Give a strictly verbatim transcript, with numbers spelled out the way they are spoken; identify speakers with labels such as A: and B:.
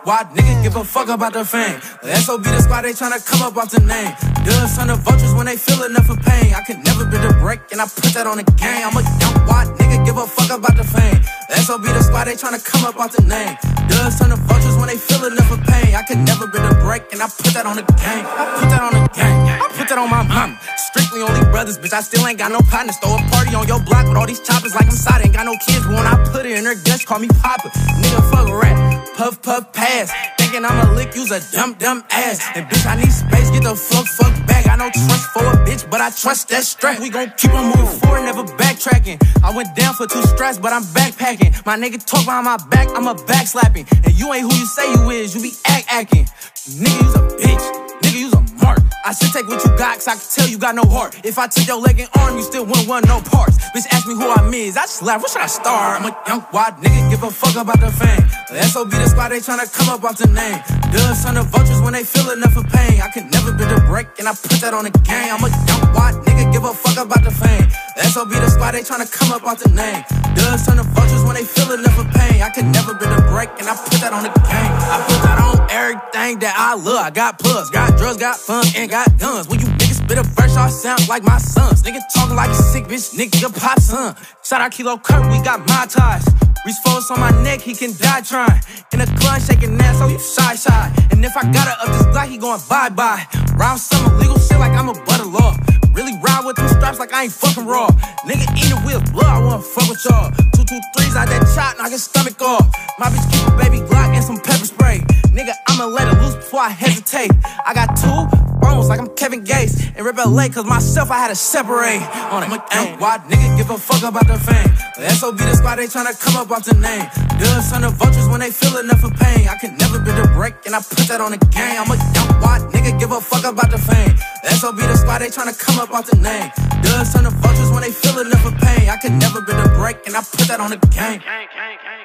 A: wide nigga, give a fuck about the fame. The S O B the squad, they tryna come up off the name. Does son of vultures when they feel enough of pain. I can never be the break, and I put that on the game. I'm a young wide nigga, give a fuck about the fame. The S O B the squad, they tryna come up off the name. Does son of vultures when they feel enough of pain. I can never be the break, and I put that on the game. I put that on the game. I put that on my mama. Strictly only brothers, bitch, I still ain't got no partners. Throw a party on your block with all these choppers like I'm side. Ain't got no kids, but when I put it in her guts, call me Papa. Nigga, fuck a rat. Puff, puff, pass. Thinking I'ma lick, use a dumb, dumb ass. And bitch, I need space, get the fuck, fuck back. I no trust for a bitch, but I trust that strap. We gon' keep on moving forward, never backtracking. I went down for two strikes, but I'm backpacking. My nigga talk behind my back, I'm a backslapping. And you ain't who you say you is, you be act acting. Nigga, you's a bitch. Nigga, you's a mark. I should take what you got, cause I can tell you got no heart. If I took your leg and arm, you still wouldn't want no parts. Bitch, ask me who I is, I just laugh, where should I start? I'm a young wide nigga, give a fuck about the fame. The S O B the squad, they tryna come up off the name. Does son of vultures when they feel enough of pain. I can never be the break, and I put that on the game. I'm a young wide nigga, give a fuck about the fame. The S O B the squad, they tryna come up off the name. Does son of vultures when they feel enough of pain. I can never be the break, and I put that on the game. I put that on everything that I love. I got plugs, got drugs, got fun, and got guns. When you niggas spit a verse, y'all sound like my sons. Niggas talking like a sick bitch, nigga, your pop son. Shout out Kilo Kurt, we got my ties. Reach forwards on my neck, he can die trying. In a club, shaking ass, so you shy, shy. And if I gotta up this block, he going bye-bye. Round some illegal shit like I'm a butter law. Really ride with them stripes like I ain't fucking raw. Nigga eating with blood, I wanna fuck with y'all. Two, two, threes out that chop, knock his stomach off. My bitch keep a baby Glock and some pepper spray. Nigga, I'ma let it loose before I hesitate. I got two phones like I'm Kevin Gates. And Rip L A, cause myself I had to separate. On it, young wide nigga, give a fuck about the fame. The S O B the squad, they tryna come up off the name. Does son of vultures when they feel enough of pain. I can never be the break, and I put that on the game. I'm a young wide nigga, give a fuck about the fame. The S O B the squad, they tryna come up off the name. Does son of vultures when they feel enough of pain. I can never be the break, and I put that on the game.